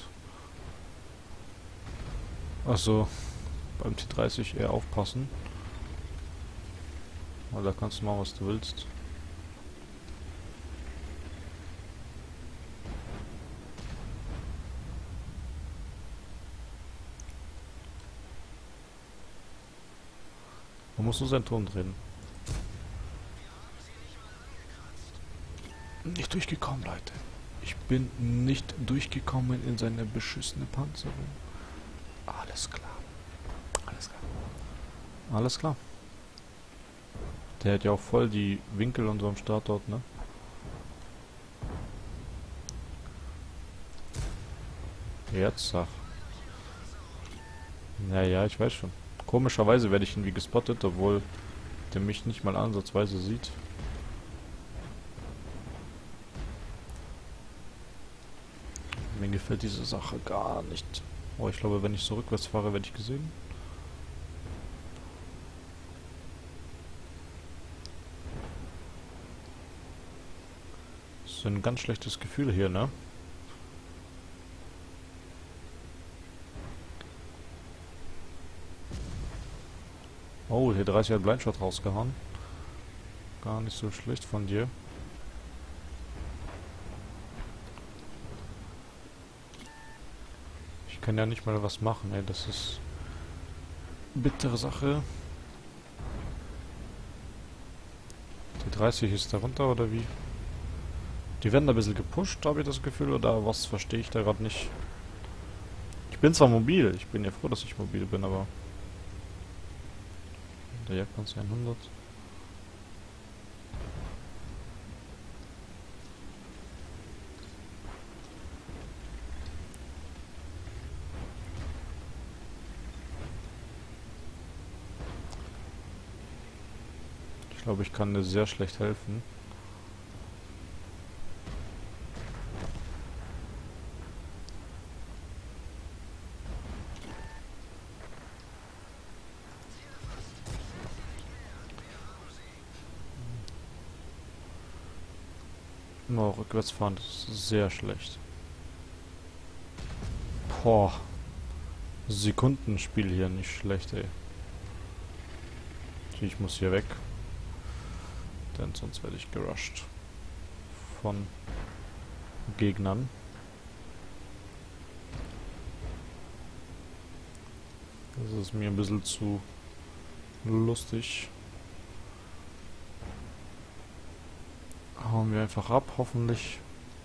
Also beim T30 eher aufpassen. Weil da kannst du machen, was du willst. Man muss nur seinen Ton drehen. Nicht durchgekommen, Leute. Ich bin nicht durchgekommen in seine beschissene Panzerung. Alles klar. Alles klar. Alles klar. Der hat ja auch voll die Winkel und so am Startort, ne? Jetzt sag. Naja, ich weiß schon. Komischerweise werde ich irgendwie gespottet, obwohl der mich nicht mal ansatzweise sieht. Mir gefällt diese Sache gar nicht. Oh, ich glaube, wenn ich so rückwärts fahre, werde ich gesehen. Das ist ein ganz schlechtes Gefühl hier, ne? Oh, hier 30 hat Blindshot rausgehauen. Gar nicht so schlecht von dir. Ich kann ja nicht mal was machen, ey. Das ist eine bittere Sache. Die 30 ist da runter, oder wie? Die werden da ein bisschen gepusht, habe ich das Gefühl, oder was verstehe ich da gerade nicht. Ich bin zwar mobil, ich bin ja froh, dass ich mobil bin, aber... Der Jagdpanzer 100. Ich glaube, ich kann dir sehr schlecht helfen. Nur rückwärts fahren, das ist sehr schlecht. Boah. Sekundenspiel hier, nicht schlecht, ey. Ich muss hier weg. Denn sonst werde ich gerusht. Von Gegnern. Das ist mir ein bisschen zu lustig. Hauen wir einfach ab, hoffentlich.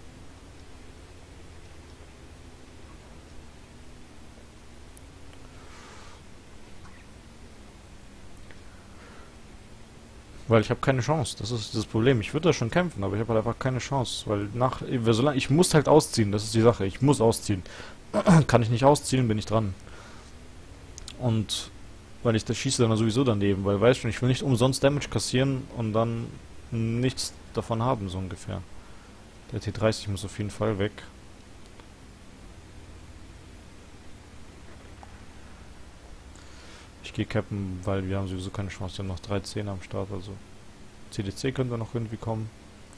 Weil ich habe keine Chance. Das ist das Problem. Ich würde da schon kämpfen, aber ich habe halt einfach keine Chance. Weil solange ich muss halt ausziehen, das ist die Sache. Ich muss ausziehen. kann ich nicht auszielen, bin ich dran. Und weil ich das schieße dann sowieso daneben, weil weißt du, ich will nicht umsonst Damage kassieren und dann nichts davon haben, so ungefähr. Der T30 muss auf jeden Fall weg. Ich gehe cappen, weil wir haben sowieso keine Chance. Wir haben noch 3 am Start, also CDC könnte noch irgendwie kommen.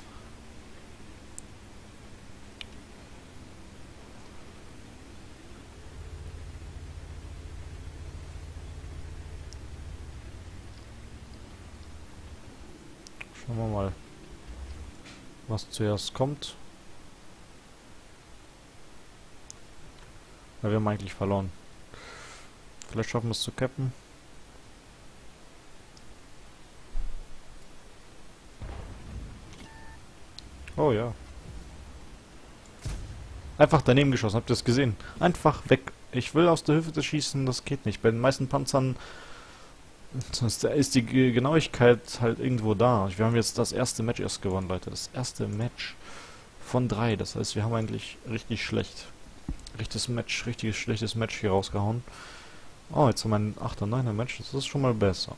Schauen wir mal, was zuerst kommt. Weil wir haben eigentlich verloren. Vielleicht schaffen wir es zu cappen. Oh ja. Einfach daneben geschossen, habt ihr das gesehen? Einfach weg. Ich will aus der Hüfte schießen, das geht nicht. Bei den meisten Panzern ist die Genauigkeit halt irgendwo da. Wir haben jetzt das erste Match erst gewonnen, Leute. Das erste Match von 3. Das heißt, wir haben eigentlich richtig schlecht. Richtiges schlechtes Match hier rausgehauen. Oh, jetzt haben wir ein 8er, 9er Match. Das ist schon mal besser.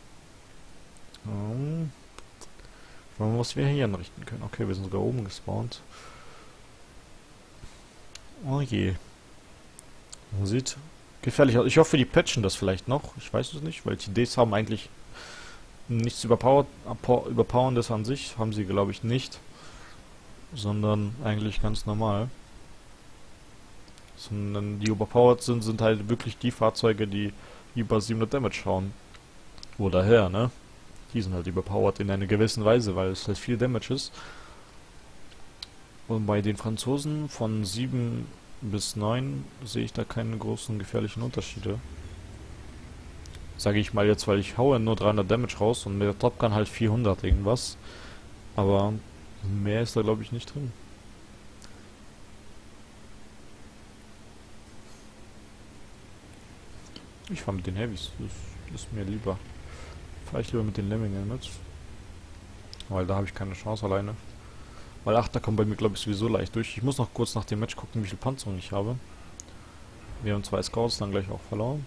Schauen wir mal, was wir hier anrichten können. Okay, wir sind sogar oben gespawnt. Oh je. Sieht gefährlich aus. Ich hoffe, die patchen das vielleicht noch. Ich weiß es nicht, weil TDs haben eigentlich nichts Überpowerndes an sich. Haben sie, glaube ich, nicht. Sondern eigentlich ganz normal. Sondern die überpowered sind halt wirklich die Fahrzeuge, die über 700 Damage hauen. Oder her, ne? Die sind halt überpowered in einer gewissen Weise, weil es halt viel Damage ist. Und bei den Franzosen von 7 bis 9 sehe ich da keine großen gefährlichen Unterschiede. Sage ich mal jetzt, weil ich haue nur 300 Damage raus und mit der Top Gun halt 400 irgendwas. Aber mehr ist da glaube ich nicht drin. Ich fahre mit den Heavys, das ist mir lieber. Fahre ich lieber mit den Lemmingen mit. Weil da habe ich keine Chance alleine. Weil 8er kommt bei mir glaube ich sowieso leicht durch. Ich muss noch kurz nach dem Match gucken, wie viel Panzerung ich habe. Wir haben 2 Scouts dann gleich auch verloren.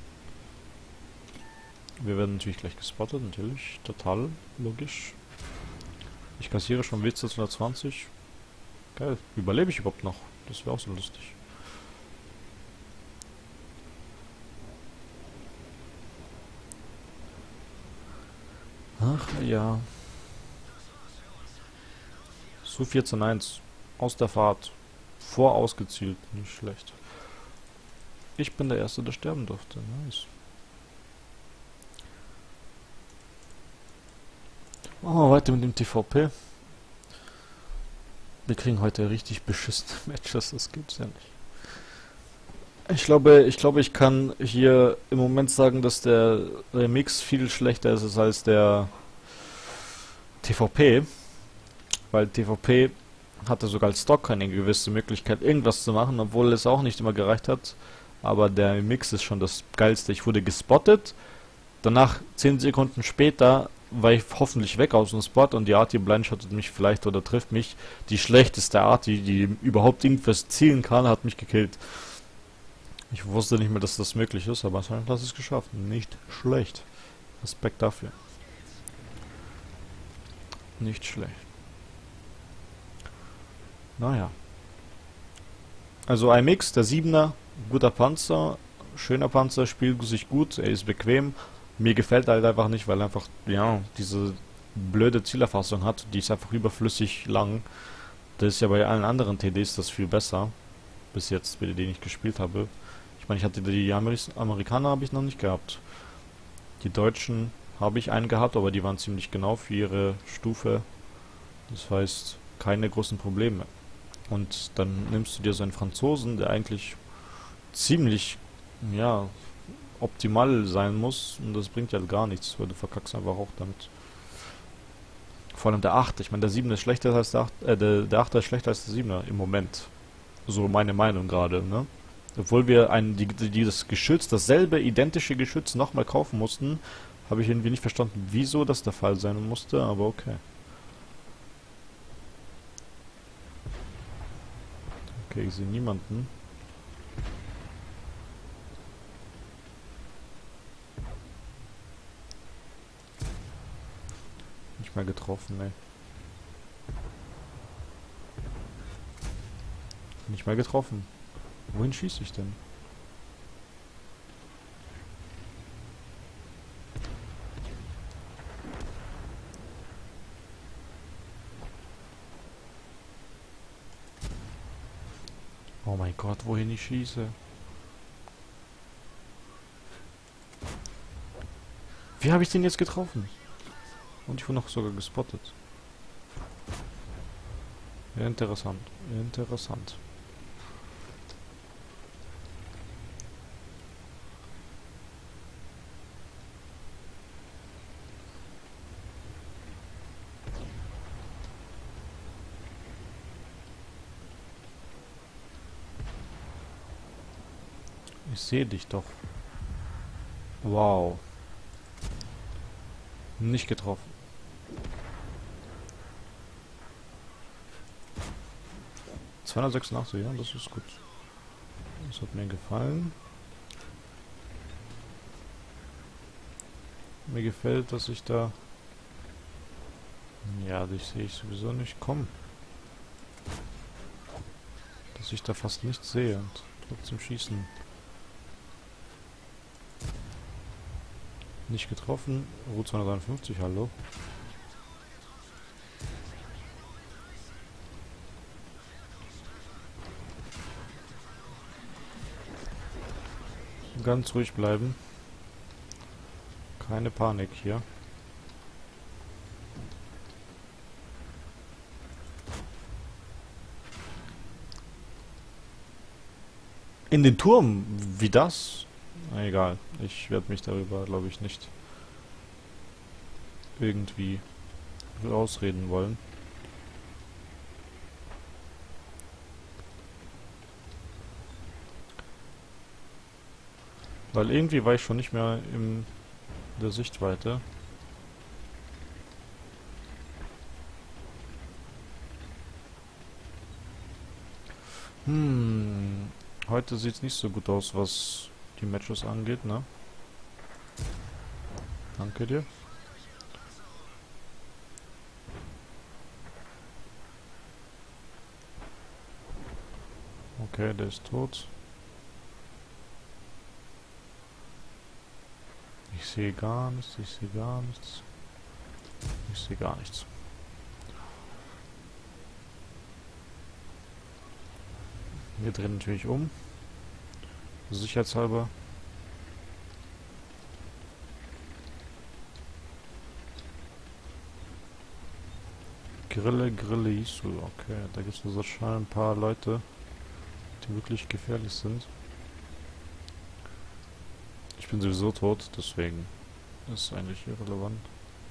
Wir werden natürlich gleich gespottet, natürlich. Total logisch. Ich kassiere schon WZ 120. Geil. Überlebe ich überhaupt noch? Das wäre auch so lustig. Ach ja. Su 14-1. Aus der Fahrt. Vorausgezielt. Nicht schlecht. Ich bin der Erste, der sterben durfte. Nice. Machen wir weiter mit dem TVP. Wir kriegen heute richtig beschissene Matches. Das gibt's ja nicht. Ich glaube, ich kann hier im Moment sagen, dass der Remix viel schlechter ist als der TVP. Weil TVP hatte sogar als Stock eine gewisse Möglichkeit, irgendwas zu machen, obwohl es auch nicht immer gereicht hat. Aber der Mix ist schon das Geilste. Ich wurde gespottet. Danach, 10 Sekunden später, war ich hoffentlich weg aus dem Spot und die Arty blindshottet mich vielleicht oder trifft mich. Die schlechteste Arty, die überhaupt irgendwas zielen kann, hat mich gekillt. Ich wusste nicht mehr, dass das möglich ist, aber anscheinend hat es geschafft. Nicht schlecht. Respekt dafür. Nicht schlecht. Naja. Also IMX, der 7er, guter Panzer, schöner Panzer, spielt sich gut, er ist bequem. Mir gefällt halt einfach nicht, weil er einfach, ja, diese blöde Zielerfassung hat, die ist einfach überflüssig lang. Das ist ja bei allen anderen TDs das viel besser. Bis jetzt, mit denen ich gespielt habe. Ich meine, ich hatte die Amerikaner habe ich noch nicht gehabt. Die Deutschen habe ich einen gehabt, aber die waren ziemlich genau für ihre Stufe. Das heißt, keine großen Probleme. Und dann nimmst du dir so einen Franzosen, der eigentlich ziemlich, ja, optimal sein muss. Und das bringt ja gar nichts, weil du verkackst einfach auch damit. Vor allem der 8. Ich meine, der 7 ist schlechter als der 8. Der 8 ist schlechter als der 7er im Moment. So meine Meinung gerade, ne? Obwohl wir dieses Geschütz, dasselbe identische Geschütz nochmal kaufen mussten, habe ich irgendwie nicht verstanden, wieso das der Fall sein musste, aber okay. Okay, ich sehe niemanden. Nicht mehr getroffen, ey. Nicht mehr getroffen. Wohin schieße ich denn? Oh mein Gott, wohin ich schieße? Wie habe ich den jetzt getroffen? Und ich wurde noch sogar gespottet. Ja, interessant. Interessant. Ich sehe dich doch. Wow. Nicht getroffen. ...286, ja, das ist gut. Das hat mir gefallen. Mir gefällt, dass ich da... Ja, dich sehe ich sowieso nicht kommen. Dass ich da fast nichts sehe und trotzdem schießen. Nicht getroffen. Route 253, hallo. Ganz ruhig bleiben. Keine Panik hier. In den Turm? Wie das? Na, egal. Ich werde mich darüber, glaube ich, nicht irgendwie rausreden wollen. Weil irgendwie war ich schon nicht mehr in der Sichtweite. Heute sieht es nicht so gut aus, was die Matches angeht, ne? Danke dir. Okay, der ist tot. Ich sehe gar nichts, ich sehe gar nichts. Ich sehe gar nichts. Wir drehen natürlich um. Sicherheitshalber. Grille Isu. Okay, da gibt es also schon ein paar Leute, die wirklich gefährlich sind. Ich bin sowieso tot, deswegen ist es eigentlich irrelevant.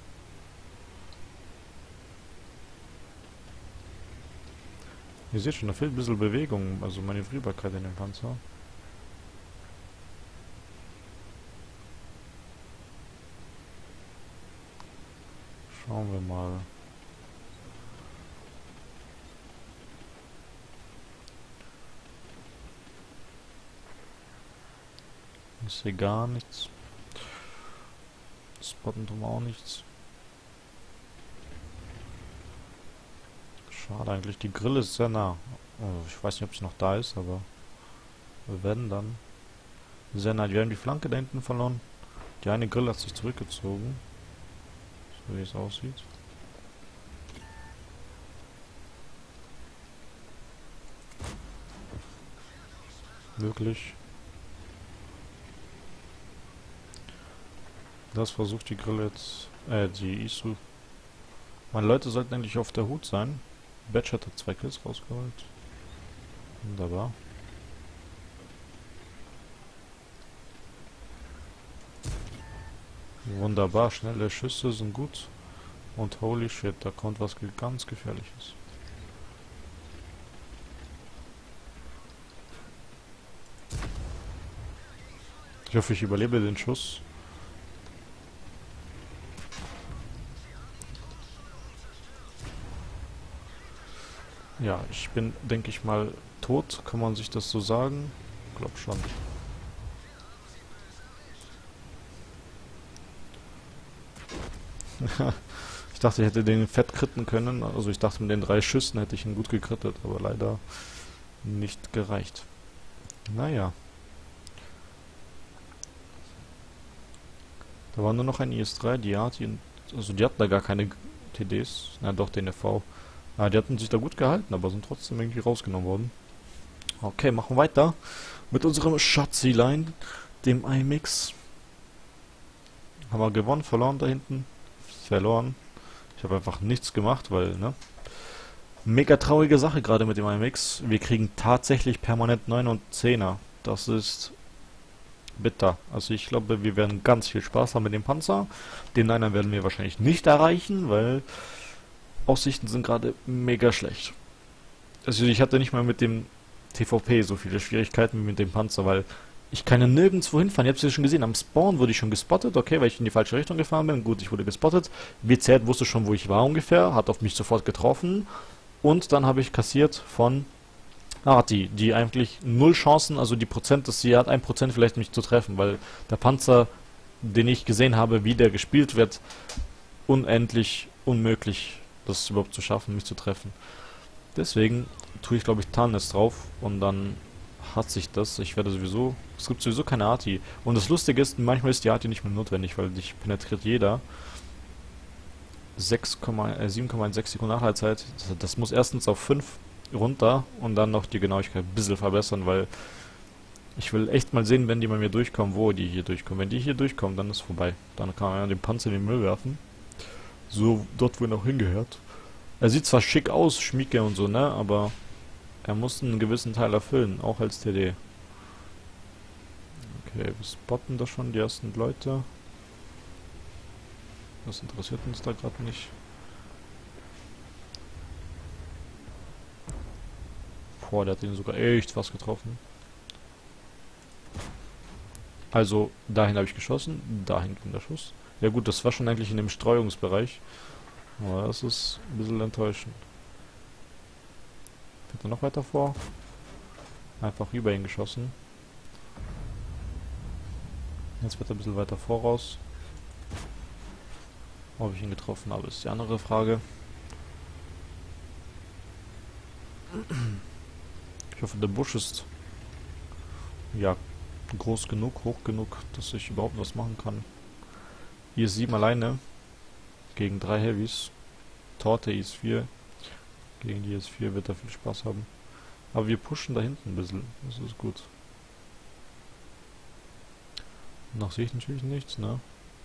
Ihr seht schon, da fehlt ein bisschen Bewegung, also Manövrierbarkeit in dem Panzer. Schauen wir mal. Ich sehe gar nichts. Spotten tun wir auch nichts. Schade eigentlich, die Grille ist sehr nah. Oh, ich weiß nicht, ob sie noch da ist, aber wir werden dann sehr nah. Wir haben die Flanke da hinten verloren. Die eine Grille hat sich zurückgezogen. So wie es aussieht. Wirklich. Das versucht die Grille jetzt. Die Isu. Meine Leute sollten eigentlich auf der Hut sein. Batchet hat 2 Kills rausgeholt. Wunderbar. Wunderbar, schnelle Schüsse sind gut. Und holy shit, da kommt was ganz Gefährliches. Ich hoffe, ich überlebe den Schuss. Ja, ich bin, denke ich mal, tot. Kann man sich das so sagen? Glaub schon. Ich dachte, ich hätte den fett kritten können. Also ich dachte, mit den 3 Schüssen hätte ich ihn gut gekrittet, aber leider nicht gereicht. Naja. Da war nur noch ein IS-3, die hatten, also die hatten da gar keine TDs. Na doch, den EV. Ja, die hatten sich da gut gehalten, aber sind trotzdem irgendwie rausgenommen worden. Okay, machen wir weiter mit unserem Schatzilein, dem IMX. Haben wir gewonnen, verloren da hinten? Verloren. Ich habe einfach nichts gemacht, weil, ne? Mega traurige Sache gerade mit dem IMX. Wir kriegen tatsächlich permanent 9 und 10er. Das ist bitter. Also ich glaube, wir werden ganz viel Spaß haben mit dem Panzer. Den 9er werden wir wahrscheinlich nicht erreichen, weil Aussichten sind gerade mega schlecht. Also ich hatte nicht mal mit dem TVP so viele Schwierigkeiten wie mit dem Panzer, weil ich kann ja nirgendwo hinfahren. Ihr habt es ja schon gesehen, am Spawn wurde ich schon gespottet, okay, weil ich in die falsche Richtung gefahren bin. Gut, ich wurde gespottet. WZ wusste schon, wo ich war ungefähr, hat auf mich sofort getroffen. Und dann habe ich kassiert von Arti, die eigentlich null Chancen, also die Prozent, dass sie hat 1% vielleicht mich zu treffen, weil der Panzer, den ich gesehen habe, wie der gespielt wird, unendlich unmöglich, das überhaupt zu schaffen, mich zu treffen. Deswegen tue ich, glaube ich, Tarnnest drauf und dann hat sich das. Ich werde sowieso, es gibt sowieso keine Arti. Und das Lustige ist, manchmal ist die Arti nicht mehr notwendig, weil dich penetriert jeder. 7,16 Sekunden Nachhaltzeit. Das muss erstens auf 5 runter und dann noch die Genauigkeit ein bisschen verbessern, weil ich will echt mal sehen, wenn die bei mir durchkommen, wo die hier durchkommen. Wenn die hier durchkommen, dann ist vorbei. Dann kann man ja den Panzer in den Müll werfen. So, dort, wo er noch hingehört. Er sieht zwar schick aus, Schmieke und so, ne, aber er muss einen gewissen Teil erfüllen, auch als TD. Okay, wir spotten da schon die ersten Leute. Das interessiert uns da gerade nicht. Boah, der hat ihn sogar echt fast getroffen. Also, dahin habe ich geschossen, dahin ging der Schuss. Ja gut, das war schon eigentlich in dem Streuungsbereich. Aber das ist ein bisschen enttäuschend. Fährt er noch weiter vor? Einfach über ihn geschossen. Jetzt wird er ein bisschen weiter voraus. Ob ich ihn getroffen habe, ist die andere Frage. Ich hoffe, der Busch ist ja groß genug, hoch genug, dass ich überhaupt was machen kann. Hier ist 7 alleine gegen 3 Heavys. Torte IS-4. Gegen die IS-4 wird er viel Spaß haben. Aber wir pushen da hinten ein bisschen. Das ist gut. Noch sehe ich natürlich nichts, ne?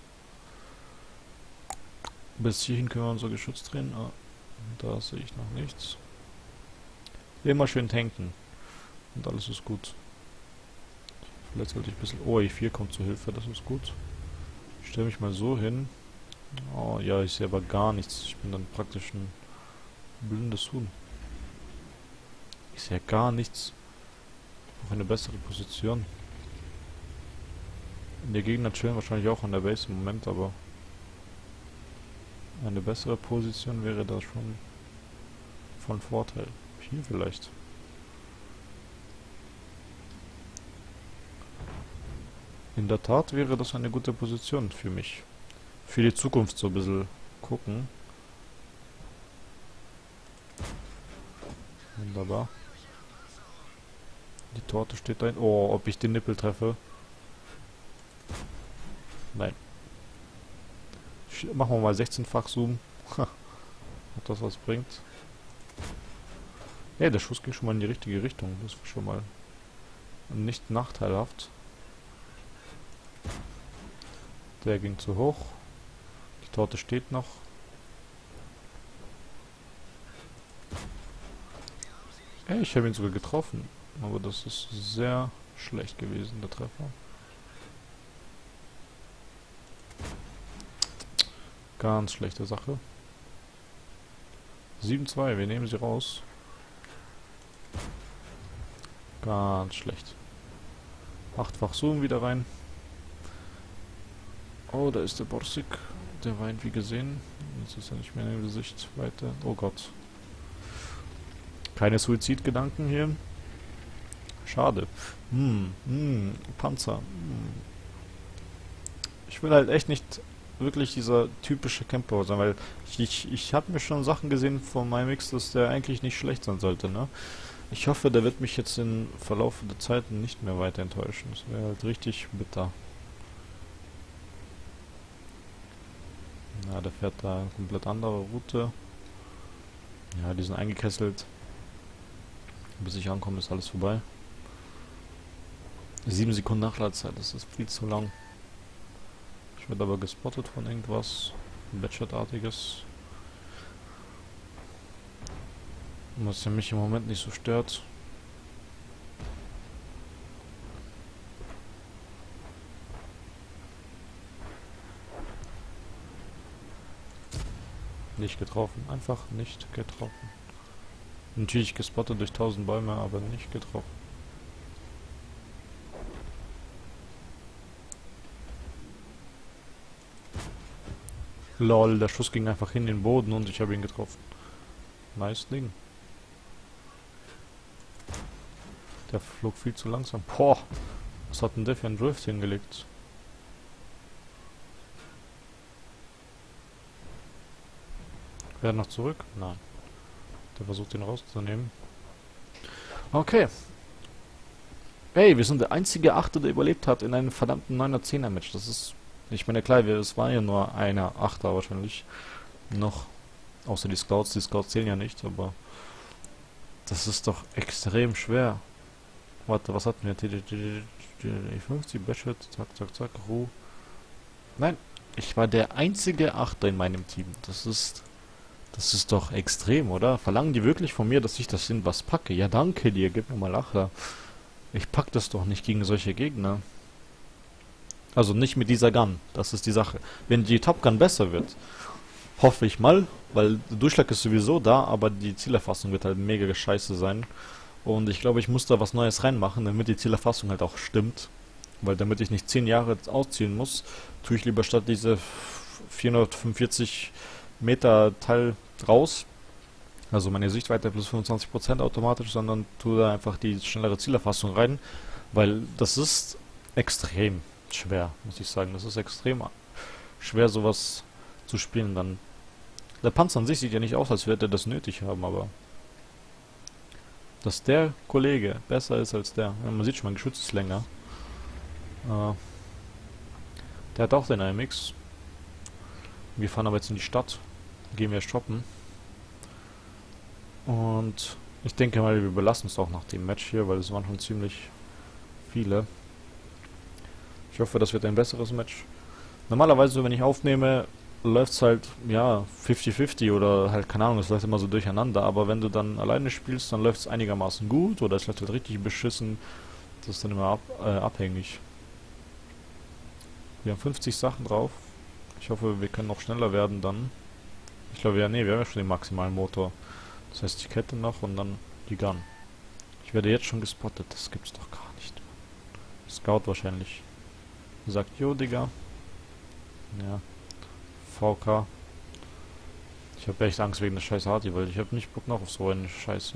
Bis hierhin können wir unser Geschütz drehen. Ah, da sehe ich noch nichts. Immer schön tanken. Und alles ist gut. Vielleicht sollte ich ein bisschen... Oh, E4 kommt zur Hilfe, das ist gut. Ich stelle mich mal so hin. Oh ja, ich sehe aber gar nichts. Ich bin dann praktisch ein blindes Huhn. Ich sehe gar nichts. Ich brauche eine bessere Position. Die Gegner chillen wahrscheinlich auch an der Base im Moment, aber eine bessere Position wäre da schon von Vorteil. Hier vielleicht. In der Tat wäre das eine gute Position für mich. Für die Zukunft so ein bisschen gucken. Wunderbar. Die Torte steht da. Oh, ob ich den Nippel treffe. Nein. Machen wir mal 16-fach Zoom. Ob das was bringt. Ja, der Schuss ging schon mal in die richtige Richtung. Das war schon mal nicht nachteilhaft. Der ging zu hoch. Die Torte steht noch. Ey, ich habe ihn sogar getroffen. Aber das ist sehr schlecht gewesen, der Treffer. Ganz schlechte Sache. 7-2, wir nehmen sie raus. Ganz schlecht. 8-fach Zoom wieder rein. Oh, da ist der Borsig. Der weint wie gesehen. Jetzt ist er nicht mehr in der Sicht weiter. Oh Gott. Keine Suizidgedanken hier. Schade. Panzer. Ich will halt echt nicht wirklich dieser typische Camper sein, weil ich habe mir schon Sachen gesehen von meinem Mix, dass der eigentlich nicht schlecht sein sollte, ne? Ich hoffe, der wird mich jetzt im Verlauf der Zeit nicht mehr weiter enttäuschen. Das wäre halt richtig bitter. Ja, der fährt da eine komplett andere Route. Ja, die sind eingekesselt. Bis ich ankomme, ist alles vorbei. 7 Sekunden Nachladezeit, das ist viel zu lang. Ich werde aber gespottet von irgendwas Batchet-artiges. Was ja mich im Moment nicht so stört. Nicht getroffen, einfach nicht getroffen. Natürlich gespottet durch 1000 Bäume, aber nicht getroffen. Lol, der Schuss ging einfach in den Boden und ich habe ihn getroffen. Nice Ding. Der flog viel zu langsam. Boah, was hat denn der für einen Drift hingelegt? Wer noch zurück? Nein. Der versucht ihn rauszunehmen. Okay. Hey, wir sind der einzige Achte, der überlebt hat in einem verdammten 9er-10er Match. Das ist... Ich meine, klar, es war ja nur einer Achter wahrscheinlich. Noch. Außer die Scouts. Die Scouts zählen ja nicht, aber... Das ist doch extrem schwer. Warte, was hatten wir? TD50, Batchet, zack, zack, zack, Ruhe. Nein, ich war der einzige Achter in meinem Team. Das ist doch extrem, oder? Verlangen die wirklich von mir, dass ich das in was packe? Ja, danke dir, gib mir mal Achter. Ich pack das doch nicht gegen solche Gegner. Also nicht mit dieser Gun, das ist die Sache. Wenn die Top Gun besser wird, hoffe ich mal, weil der Durchschlag ist sowieso da, aber die Zielerfassung wird halt mega scheiße sein. Und ich glaube, ich muss da was Neues reinmachen, damit die Zielerfassung halt auch stimmt. Weil damit ich nicht 10 Jahre ausziehen muss, tue ich lieber statt diese 445 Meter Teil raus. Also meine Sichtweite plus 25% automatisch, sondern tue da einfach die schnellere Zielerfassung rein. Weil das ist extrem schwer, muss ich sagen. Das ist extrem schwer, sowas zu spielen dann. Der Panzer an sich sieht ja nicht aus, als würde er das nötig haben, aber... Dass der Kollege besser ist als der. Ja, man sieht schon, mein Geschütz ist länger. Der hat auch den AMX. Wir fahren aber jetzt in die Stadt. Gehen wir shoppen. Und ich denke mal, wir belassen es auch nach dem Match hier, weil es waren schon ziemlich viele. Ich hoffe, das wird ein besseres Match. Normalerweise, wenn ich aufnehme, läuft es halt, ja, 50-50 oder halt, keine Ahnung, es läuft immer so durcheinander, aber wenn du dann alleine spielst, dann läuft es einigermaßen gut oder es läuft halt richtig beschissen. Das ist dann immer abhängig. Wir haben 50 Sachen drauf. Ich hoffe, wir können noch schneller werden dann. Ich glaube, ja, nee, wir haben ja schon den maximalen Motor. Das heißt, die Kette noch und dann die Gun. Ich werde jetzt schon gespottet, das gibt's doch gar nicht. Scout wahrscheinlich. Sagt, jo, Digga. Ja. VK. Ich habe echt Angst wegen der scheiß Hardy, weil ich habe nicht Bock noch auf so eine Scheiße.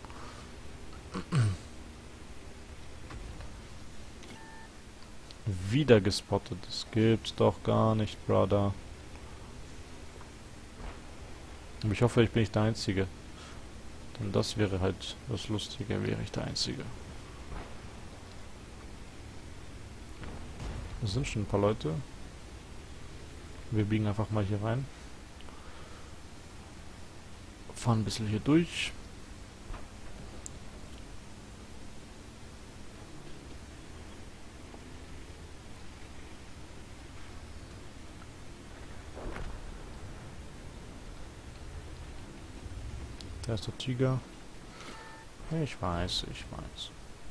Wieder gespottet. Das gibt's doch gar nicht, Brother. Aber ich hoffe, ich bin nicht der Einzige. Denn das wäre halt das Lustige, wäre ich der Einzige. Es sind schon ein paar Leute. Wir biegen einfach mal hier rein. Fahren ein bisschen hier durch. Da ist der Tiger. Ich weiß, ich weiß.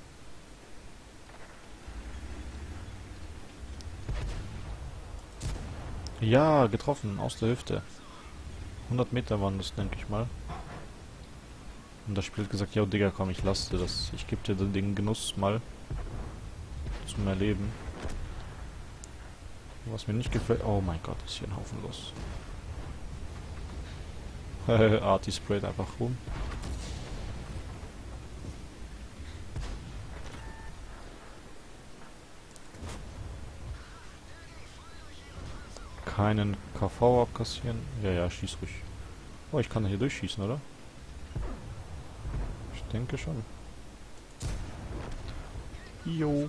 Ja, getroffen, aus der Hüfte. 100 Meter waren das, denke ich mal. Und das Spiel hat gesagt, ja Digga, komm, ich lasse dir das. Ich gebe dir den Genuss mal zum Erleben. Was mir nicht gefällt... Oh mein Gott, ist hier ein Haufen los. Arti sprayt einfach rum. Keinen KV abkassieren. Ja, ja, schieß ruhig. Oh, ich kann hier durchschießen, oder? Ich denke schon. Jo.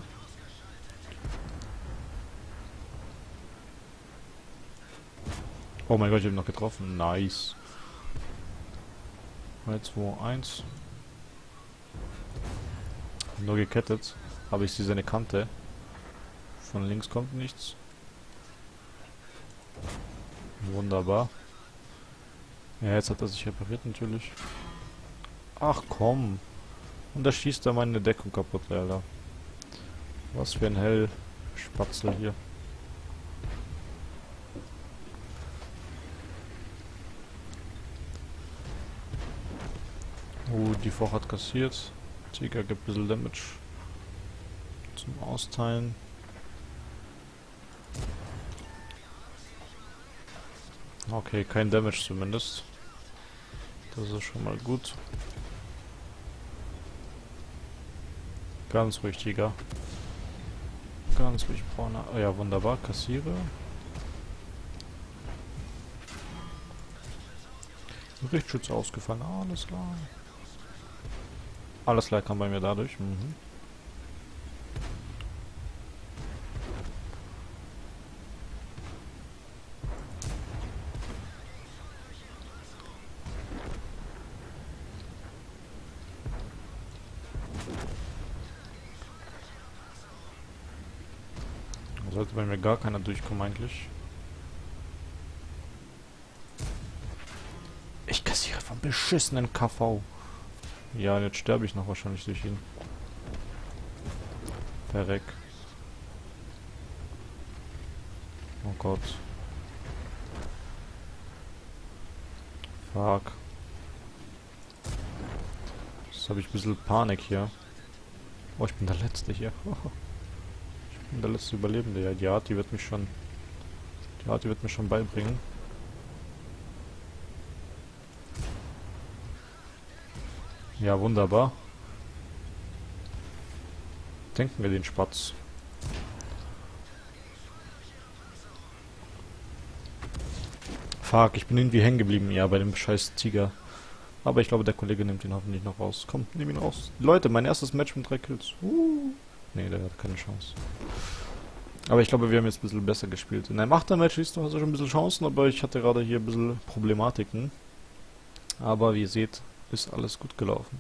Oh mein Gott, ich habe ihn noch getroffen. Nice. 3, 2, 1. Nur gekettet. Aber ich sehe seine Kante. Von links kommt nichts. Wunderbar. Ja, jetzt hat er sich repariert natürlich. Ach komm. Und da schießt er meine Deckung kaputt, Alter. Was für ein Hellspatzel hier. Die Foch hat kassiert. Tiger gibt ein bisschen Damage zum Austeilen. Okay, kein Damage zumindest. Das ist schon mal gut. Ganz ruhig, Tiger. Ganz ruhig, Brauner. Oh ja, wunderbar. Kassiere. Richtschütze ausgefallen. Alles klar. Alles klar kam bei mir dadurch. Mhm. Sollte bei mir gar keiner durchkommen eigentlich. Ich kassiere vom beschissenen KV. Ja, jetzt sterbe ich noch wahrscheinlich durch ihn. Verreck. Oh Gott. Fuck. Jetzt habe ich ein bisschen Panik hier. Oh, ich bin der Letzte hier. Ich bin der letzte Überlebende. Ja, die Art, die wird mich schon... Die Art, die wird mir schon beibringen. Ja, wunderbar. Denken wir den Spatz. Fuck, ich bin irgendwie hängen geblieben, ja, bei dem scheiß Tiger. Aber ich glaube, der Kollege nimmt ihn hoffentlich noch raus. Komm, nimm ihn raus. Leute, mein erstes Match mit 3 Kills. Nee, der hat keine Chance. Aber ich glaube, wir haben jetzt ein bisschen besser gespielt. In einem 8er-Match hast du schon ein bisschen Chancen, aber ich hatte gerade hier ein bisschen Problematiken. Aber wie ihr seht, ist alles gut gelaufen.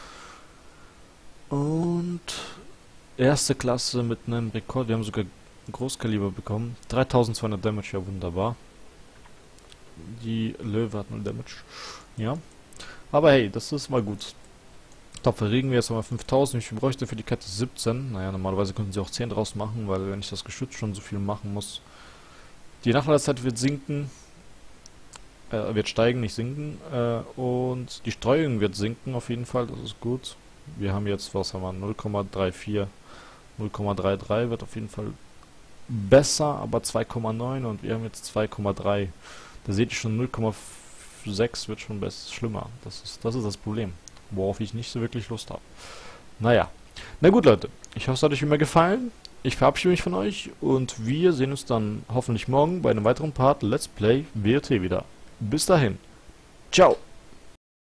Und erste Klasse mit einem Rekord. Wir haben sogar Großkaliber bekommen. 3200 Damage, ja wunderbar. Die Löwe hat 0 Damage. Ja. Aber hey, das ist mal gut. Top, verregen wir jetzt nochmal 5000. Ich bräuchte für die Kette 17. Naja, normalerweise könnten sie auch 10 draus machen, weil wenn ich das Geschütz schon so viel machen muss. Die Nachladezeit wird sinken. Wird steigen, nicht sinken. Und die Streuung wird sinken auf jeden Fall. Das ist gut. Wir haben jetzt, was haben wir, 0,34. 0,33 wird auf jeden Fall besser, aber 2,9 und wir haben jetzt 2,3. Da seht ihr schon, 0,6 wird schon schlimmer. Das ist das Problem, worauf ich nicht so wirklich Lust habe. Naja. Na gut, Leute. Ich hoffe, es hat euch immer gefallen. Ich verabschiede mich von euch und wir sehen uns dann hoffentlich morgen bei einem weiteren Part Let's Play WoT wieder. Bis dahin. Ciao.